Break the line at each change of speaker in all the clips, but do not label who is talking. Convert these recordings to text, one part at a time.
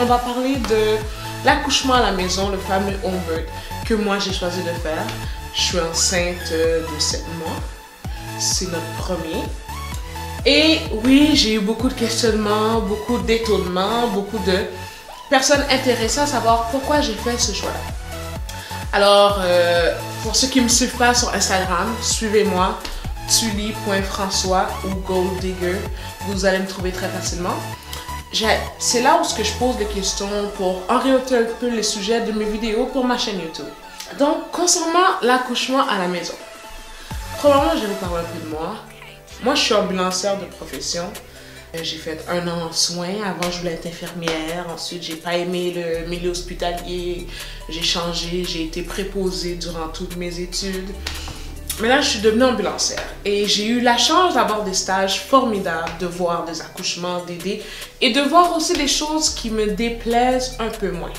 va parler de l'accouchement à la maison, le fameux home birth que moi j'ai choisi de faire. Je suis enceinte de 7 mois. C'est notre premier. Et oui, j'ai eu beaucoup de questionnements, beaucoup d'étonnements, beaucoup de personnes intéressées à savoir pourquoi j'ai fait ce choix-là. Alors, pour ceux qui ne me suivent pas sur Instagram, suivez-moi, Tully.François ou Gold Digger. Vous allez me trouver très facilement. C'est là où je pose des questions pour orienter un peu les sujets de mes vidéos pour ma chaîne YouTube. Donc, concernant l'accouchement à la maison, premièrement, je vais vous parler un peu de moi. Moi, je suis ambulancière de profession. J'ai fait 1 an en soins. Avant, je voulais être infirmière. Ensuite, j'ai pas aimé le milieu hospitalier. J'ai changé. J'ai été préposée durant toutes mes études. Mais là, je suis devenue ambulancière. Et j'ai eu la chance d'avoir des stages formidables, de voir des accouchements, d'aider et de voir aussi des choses qui me déplaisent un peu moins.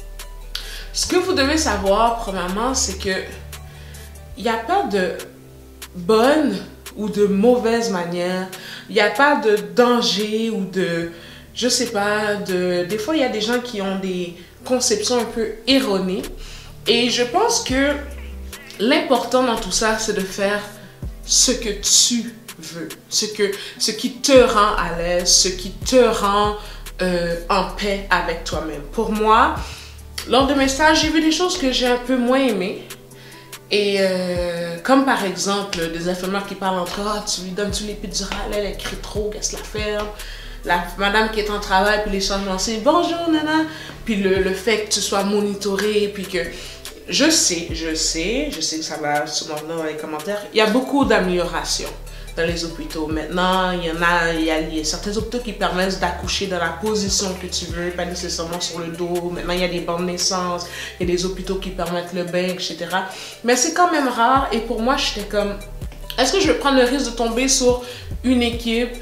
Ce que vous devez savoir, premièrement, c'est que il n'y a pas de bonne ou de mauvaise manière. Il n'y a pas de danger ou de, je sais pas, des fois il y a des gens qui ont des conceptions un peu erronées. Et je pense que l'important dans tout ça, c'est de faire ce que tu veux, ce qui te rend à l'aise, ce qui te rend en paix avec toi-même. Pour moi, lors de mes stages, j'ai vu des choses que j'ai un peu moins aimées. Et comme par exemple, des infirmières qui parlent entre eux, ah, tu lui donnes-tu l'épidurale, elle crie trop, qu'elle se la ferme. La madame qui est en travail, puis les changements, c'est bonjour, nana. Puis le fait que tu sois monitoré, puis que je sais que ça va sûrement venir dans les commentaires. Il y a beaucoup d'améliorations dans les hôpitaux. Maintenant, il y a certains hôpitaux qui permettent d'accoucher dans la position que tu veux, pas nécessairement sur le dos. Maintenant, il y a des bancs de naissance, il y a des hôpitaux qui permettent le bain, etc. Mais c'est quand même rare. Et pour moi, j'étais comme, est-ce que je vais prendre le risque de tomber sur une équipe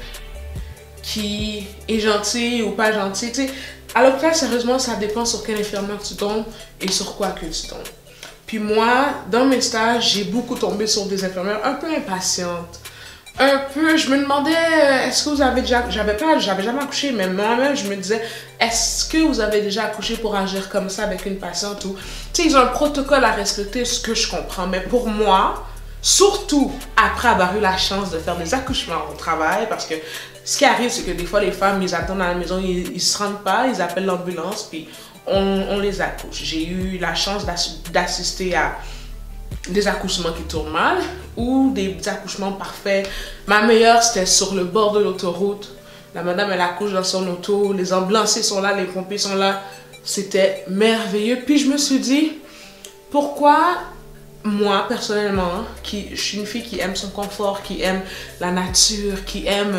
qui est gentille ou pas gentille? Tu sais, à l'hôpital, sérieusement, ça dépend sur quelle infirmière tu tombes et sur quoi que tu tombes. Puis moi, dans mes stages, j'ai beaucoup tombé sur des infirmières un peu impatientes. Un peu, je me demandais, est-ce que vous avez déjà, j'avais jamais accouché, mais moi-même, je me disais, est-ce que vous avez déjà accouché pour agir comme ça avec une patiente ou, tu sais, ils ont un protocole à respecter, ce que je comprends. Mais pour moi, surtout après avoir eu la chance de faire des accouchements au travail, parce que ce qui arrive, c'est que des fois, les femmes, ils attendent à la maison, ils se rendent pas, ils appellent l'ambulance, puis on les accouche. J'ai eu la chance d'assister à des accouchements qui tournent mal ou des accouchements parfaits. Ma meilleure, c'était sur le bord de l'autoroute. La madame, elle accouche dans son auto, les ambulanciers sont là, les pompiers sont là. C'était merveilleux. Puis je me suis dit, pourquoi moi, personnellement, je suis une fille qui aime son confort, qui aime la nature, qui aime...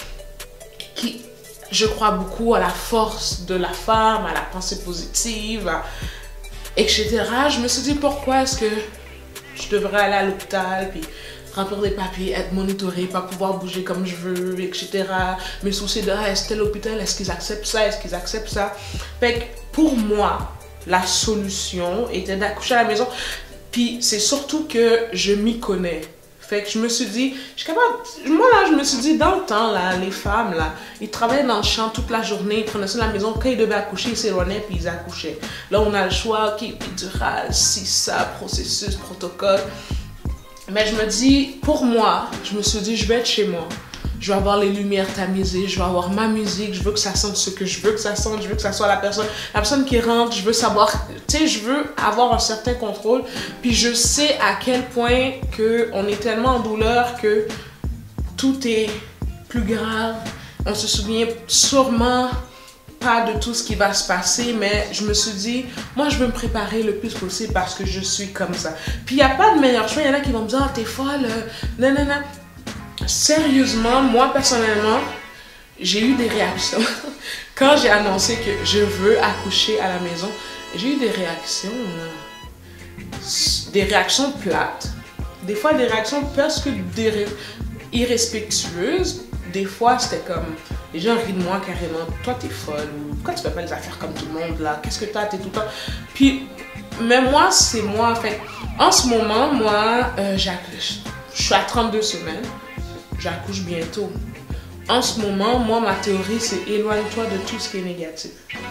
Je crois beaucoup à la force de la femme, à la pensée positive, etc. Je me suis dit, pourquoi est-ce que je devrais aller à l'hôpital, puis remplir des papiers, être monitorée, pas pouvoir bouger comme je veux, etc. Me soucier de, est-ce que l'hôpital, est-ce qu'ils acceptent ça, est-ce qu'ils acceptent ça? Fait que pour moi, la solution était d'accoucher à la maison. Puis c'est surtout que je m'y connais. Fait que je me suis dit, je suis capable, moi là, je me suis dit, dans le temps, là, les femmes, là, ils travaillaient dans le champ toute la journée, ils prenaient ça à la maison, quand ils devaient accoucher, ils s'éloignaient, puis ils accouchaient. Là, on a le choix, ok, épidural, si, ça, processus, protocole. Mais je me dis, pour moi, je me suis dit, je vais être chez moi. Je vais avoir les lumières tamisées, je vais avoir ma musique, je veux que ça sente ce que je veux que ça sente, je veux que ça soit la personne qui rentre, je veux savoir, tu sais, je veux avoir un certain contrôle. Puis je sais à quel point on est tellement en douleur que tout est plus grave. On se souvient sûrement pas de tout ce qui va se passer, mais je me suis dit, moi je veux me préparer le plus possible parce que je suis comme ça. Puis il n'y a pas de meilleur choix, il y en a qui vont me dire, ah, t'es folle, nanana. Sérieusement, moi personnellement, j'ai eu des réactions. Quand j'ai annoncé que je veux accoucher à la maison, j'ai eu des réactions plates. Des fois, des réactions presque irrespectueuses. Des fois, c'était comme, les gens rient de moi carrément. Toi, t'es folle. Ou pourquoi tu fais pas les affaires comme tout le monde là? Qu'est-ce que t'as? T'es tout le temps. Puis, mais moi, c'est moi. En fait, en ce moment, moi, je suis à 32 semaines. J'accouche bientôt. En ce moment, moi, ma théorie, c'est éloigne-toi de tout ce qui est négatif.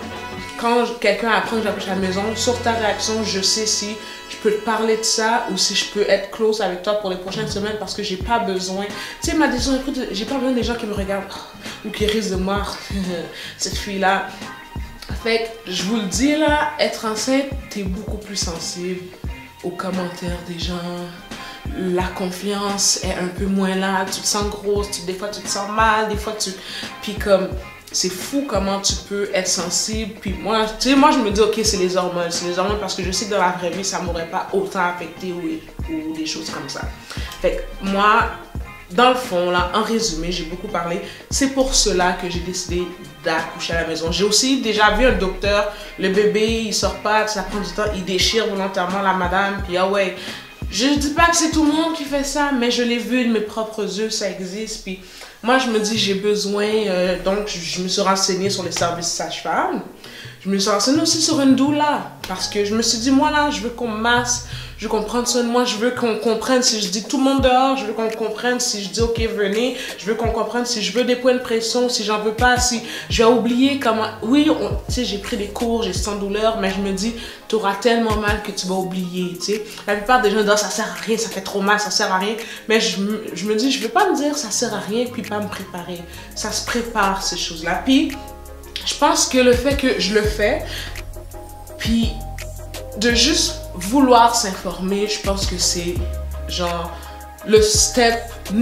quand quelqu'un apprend que j'accouche à la maison, sur ta réaction, je sais si je peux te parler de ça ou si je peux être close avec toi pour les prochaines semaines parce que j'ai pas besoin. Tu sais, ma décision, écoute, j'ai pas besoin des gens qui me regardent ou qui risquent de moi, cette fille-là. Fait que, je vous le dis là, être enceinte, t'es beaucoup plus sensible aux commentaires des gens. La confiance est un peu moins là, tu te sens grosse, des fois tu te sens mal, des fois tu... Puis comme, c'est fou comment tu peux être sensible. Puis moi, tu sais, moi je me dis, ok, c'est les hormones parce que je sais que dans la vraie vie, ça m'aurait pas autant affecté ou des choses comme ça. Fait que moi, dans le fond, là, en résumé, j'ai beaucoup parlé. C'est pour cela que j'ai décidé d'accoucher à la maison. J'ai aussi déjà vu un docteur, le bébé, il sort pas, ça prend du temps, il déchire volontairement la madame, puis ah ouais. Je ne dis pas que c'est tout le monde qui fait ça, mais je l'ai vu de mes propres yeux, ça existe. Puis moi, je me dis, j'ai besoin, donc je me suis renseignée sur les services sage-femme. Je me suis renseignée aussi sur une doula, parce que je me suis dit, moi là, je veux qu'on me masse, je veux qu'on prenne soin de moi, je veux qu'on comprenne si je dis tout le monde dehors, je veux qu'on comprenne si je dis ok venez, je veux qu'on comprenne si je veux des points de pression, si j'en veux pas, si j'ai oublié comment... Oui, tu sais, j'ai pris des cours, j'ai sans douleur, mais je me dis, tu auras tellement mal que tu vas oublier, tu sais. La plupart des gens disent, ça sert à rien, ça fait trop mal, ça sert à rien. Mais je me dis, je veux pas me dire ça sert à rien, puis pas me préparer. Ça se prépare, ces choses-là. Puis, je pense que le fait que je le fais, puis de juste vouloir s'informer, je pense que c'est genre le step,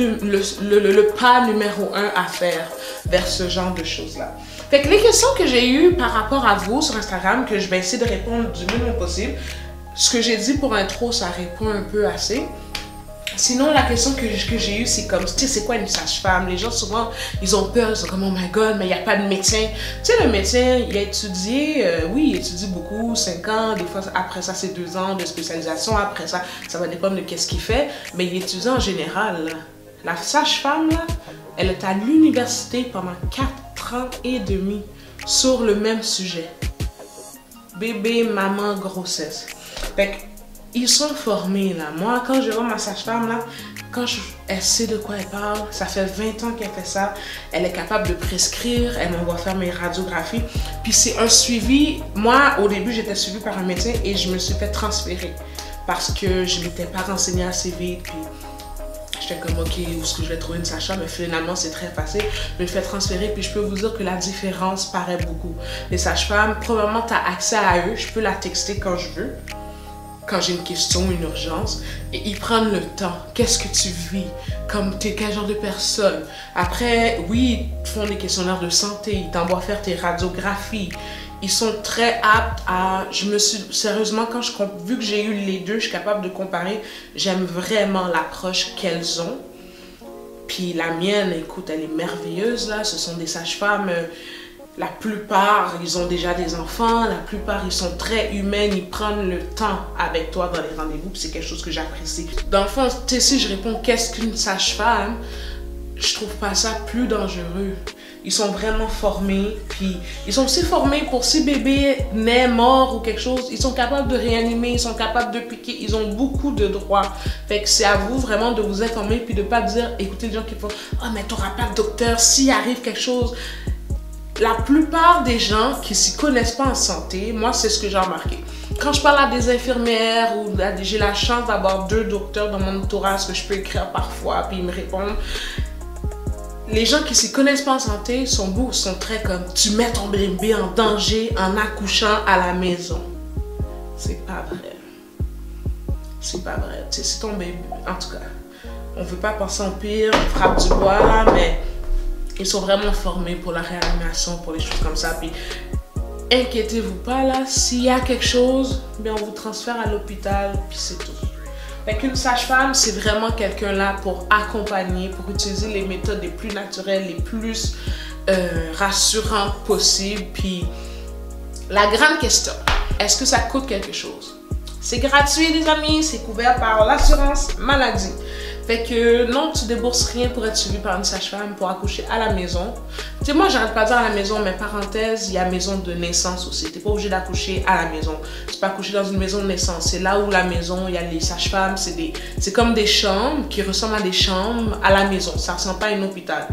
le pas numéro 1 à faire vers ce genre de choses-là. Fait que les questions que j'ai eues par rapport à vous sur Instagram, que je vais essayer de répondre du mieux possible, ce que j'ai dit pour intro, ça répond un peu assez. Sinon, la question que j'ai eue, c'est comme, tu sais, c'est quoi une sage-femme? Les gens, souvent, ils ont peur, ils sont comme, oh my god, mais il n'y a pas de médecin. Tu sais, le médecin, il a étudié, oui, il étudie beaucoup, 5 ans, des fois, après ça, c'est 2 ans de spécialisation, après ça, ça va dépendre de qu'est-ce qu'il fait, mais il étudie en général. La sage-femme, là, elle est à l'université pendant 4 ans et demi sur le même sujet. Bébé, maman, grossesse. Fait que, ils sont formés là. Moi, quand je vois ma sage-femme là, elle sait de quoi elle parle, ça fait 20 ans qu'elle fait ça, elle est capable de prescrire, elle m'envoie faire mes radiographies. Puis c'est un suivi. Moi, au début, j'étais suivie par un médecin et je me suis fait transférer parce que je ne m'étais pas renseignée assez vite. Puis j'étais comme, ok, où est-ce que je vais trouver une sage-femme? Mais finalement, c'est très facile. Je me fais transférer, puis je peux vous dire que la différence paraît beaucoup. Les sages-femmes, probablement, tu as accès à eux. Je peux la texter quand je veux, quand j'ai une question, une urgence, et ils prennent le temps. Qu'est-ce que tu vis? Comme t'es quel genre de personne? Après, oui, ils font des questionnaires de santé, ils t'envoient faire tes radiographies. Ils sont très aptes à... Sérieusement, vu que j'ai eu les deux, je suis capable de comparer. J'aime vraiment l'approche qu'elles ont. Puis la mienne, écoute, elle est merveilleuse, là. Ce sont des sages-femmes... La plupart, ils ont déjà des enfants. La plupart, ils sont très humaines. Ils prennent le temps avec toi dans les rendez-vous. C'est quelque chose que j'apprécie. Dans le fond, tu sais, si je réponds « Qu'est-ce qu'une sage-femme ?» je trouve pas ça plus dangereux. Ils sont vraiment formés. Puis, ils sont aussi formés pour si bébé naît mort ou quelque chose. Ils sont capables de réanimer. Ils sont capables de piquer. Ils ont beaucoup de droits. Fait que c'est à vous vraiment de vous informer. Puis de pas dire, écoutez les gens qui font « Ah, mais t'auras pas de docteur s'il arrive quelque chose. » La plupart des gens qui s'y connaissent pas en santé, moi c'est ce que j'ai remarqué. Quand je parle à des infirmières ou j'ai la chance d'avoir 2 docteurs dans mon entourage que je peux écrire parfois puis ils me répondent. Les gens qui s'y connaissent pas en santé sont très comme tu mets ton bébé en danger en accouchant à la maison. C'est pas vrai. C'est pas vrai. C'est ton bébé. En tout cas, on veut pas penser en pire, on frappe du bois là, mais ils sont vraiment formés pour la réanimation, pour les choses comme ça. Puis, inquiétez-vous pas là, s'il y a quelque chose, bien on vous transfère à l'hôpital, puis c'est tout. Fait qu'une sage-femme, c'est vraiment quelqu'un là pour accompagner, pour utiliser les méthodes les plus naturelles, les plus rassurantes possibles. Puis, la grande question, est-ce que ça coûte quelque chose? C'est gratuit les amis, c'est couvert par l'assurance maladie. Fait que non, tu débourses rien pour être suivi par une sage-femme pour accoucher à la maison. Tu sais, moi, j'arrête pas de dire à la maison, mais parenthèse, il y a maison de naissance aussi. T'es pas obligé d'accoucher à la maison. Tu peux accoucher dans une maison de naissance. C'est là où la maison, il y a les sages-femmes. C'est comme des chambres qui ressemblent à des chambres à la maison. Ça ressemble pas à un hôpital.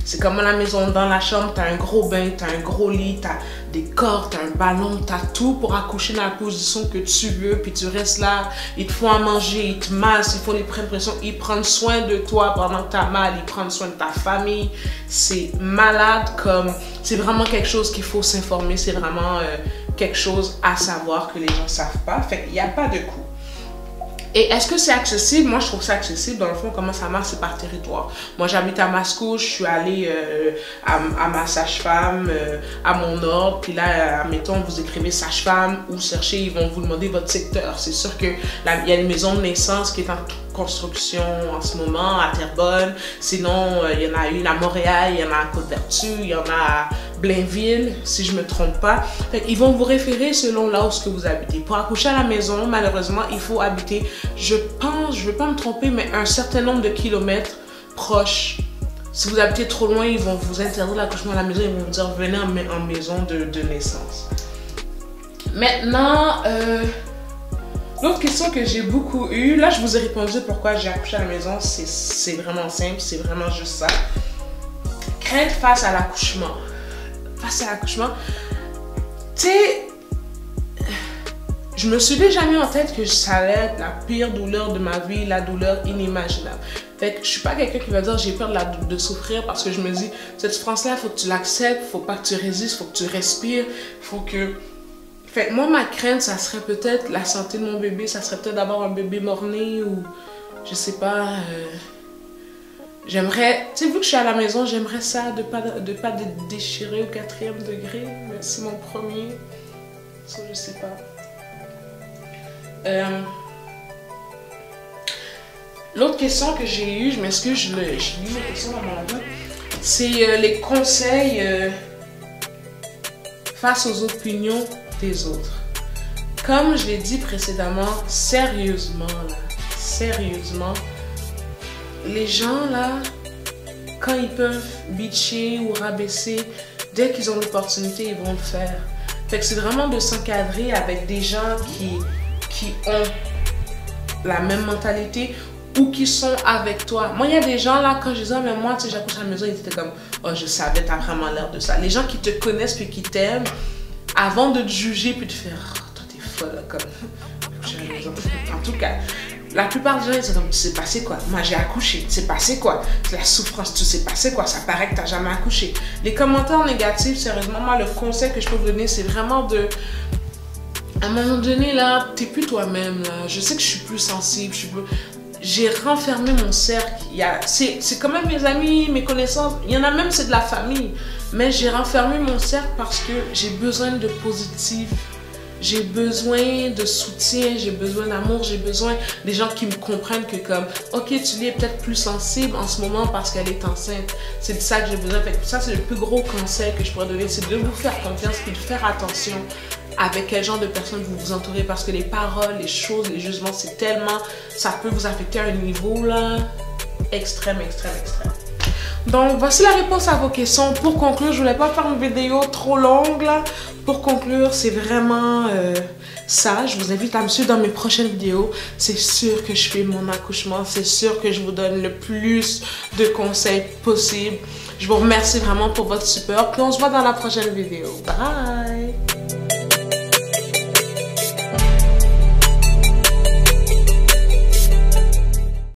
C'est comme à la maison, dans la chambre, t'as un gros bain, t'as un gros lit, t'as des cordes, t'as un ballon, t'as tout pour accoucher dans la position que tu veux, puis tu restes là, ils te font à manger, ils te massent, ils font les pressions, ils prennent soin de toi pendant que t'as mal, ils prennent soin de ta famille. C'est malade comme, c'est vraiment quelque chose qu'il faut s'informer, c'est vraiment quelque chose à savoir que les gens ne savent pas. Fait qu'il n'y a pas de coût. Et est-ce que c'est accessible? Moi, je trouve ça accessible. Dans le fond, comment ça marche, c'est par territoire. Moi, j'habite à Mascouche, je suis allée à ma sage-femme, à mon ordre. Puis là, admettons, vous écrivez sage-femme ou cherchez, ils vont vous demander votre secteur. C'est sûr qu'il y a une maison de naissance qui est en construction en ce moment à Terrebonne. Sinon, il y en a une à Montréal, il y en a à Côte-Vertu, il y en a à Blainville, si je ne me trompe pas. Fait qu'ils vont vous référer selon là où ce que vous habitez. Pour accoucher à la maison, malheureusement, il faut habiter, je pense, je ne veux pas me tromper, mais un certain nombre de kilomètres proches. Si vous habitez trop loin, ils vont vous interdire l'accouchement à la maison, ils vont vous dire venez en maison de naissance. Maintenant, l'autre question que j'ai beaucoup eue, là je vous ai répondu pourquoi j'ai accouché à la maison, c'est vraiment simple, c'est vraiment juste ça. Crainte face à l'accouchement. Face à l'accouchement, tu sais, je me suis déjà mis en tête que ça allait être la pire douleur de ma vie, la douleur inimaginable. Fait que je suis pas quelqu'un qui va dire j'ai peur de souffrir parce que je me dis, cette souffrance-là, il faut que tu l'acceptes, faut pas que tu résistes, faut que tu respires, faut que... Fait que moi, ma crainte, ça serait peut-être la santé de mon bébé, ça serait peut-être d'avoir un bébé mort-né ou je sais pas... J'aimerais, tu sais, vu que je suis à la maison, j'aimerais ça de pas déchirer au 4e degré. Mais c'est mon premier. Ça, je sais pas. L'autre question que j'ai eue, je m'excuse, je lis les questions dans mon livre, c'est les conseils face aux opinions des autres. Comme je l'ai dit précédemment, sérieusement, les gens là, quand ils peuvent bitcher ou rabaisser, dès qu'ils ont l'opportunité, ils vont le faire. Fait que c'est vraiment de s'encadrer avec des gens qui ont la même mentalité ou qui sont avec toi. Moi, il y a des gens là, quand je disais, mais moi, tu sais, j'accouche à la maison, ils étaient comme, oh, je savais, t'as vraiment l'air de ça. Les gens qui te connaissent puis qui t'aiment, avant de te juger puis de faire, oh, toi, t'es folle, là, comme, en tout cas. La plupart des gens, ils disent comme, tu sais pas c'est quoi? Moi, j'ai accouché. Tu sais pas c'est quoi? C'est la souffrance. Tu sais pas c'est quoi? Ça paraît que t'as jamais accouché. Les commentaires négatifs, sérieusement, moi, le conseil que je peux vous donner, c'est vraiment de... À un moment donné, là, t'es plus toi-même, là. Je sais que je suis plus sensible, j'ai renfermé mon cercle. C'est quand même mes amis, mes connaissances. Il y en a même, c'est de la famille. Mais j'ai renfermé mon cercle parce que j'ai besoin de positif. J'ai besoin de soutien, j'ai besoin d'amour, j'ai besoin des gens qui me comprennent que comme, ok, tu es peut-être plus sensible en ce moment parce qu'elle est enceinte. C'est de ça que j'ai besoin. Fait que ça, c'est le plus gros conseil que je pourrais donner, c'est de vous faire confiance et de faire attention avec quel genre de personnes vous vous entourez parce que les paroles, les choses, les jugements, c'est tellement, ça peut vous affecter à un niveau là, extrême. Donc, voici la réponse à vos questions. Pour conclure, je voulais pas faire une vidéo trop longue là. Pour conclure, c'est vraiment ça. Je vous invite à me suivre dans mes prochaines vidéos. C'est sûr que je fais mon accouchement. C'est sûr que je vous donne le plus de conseils possible. Je vous remercie vraiment pour votre support. Puis on se voit dans la prochaine vidéo. Bye!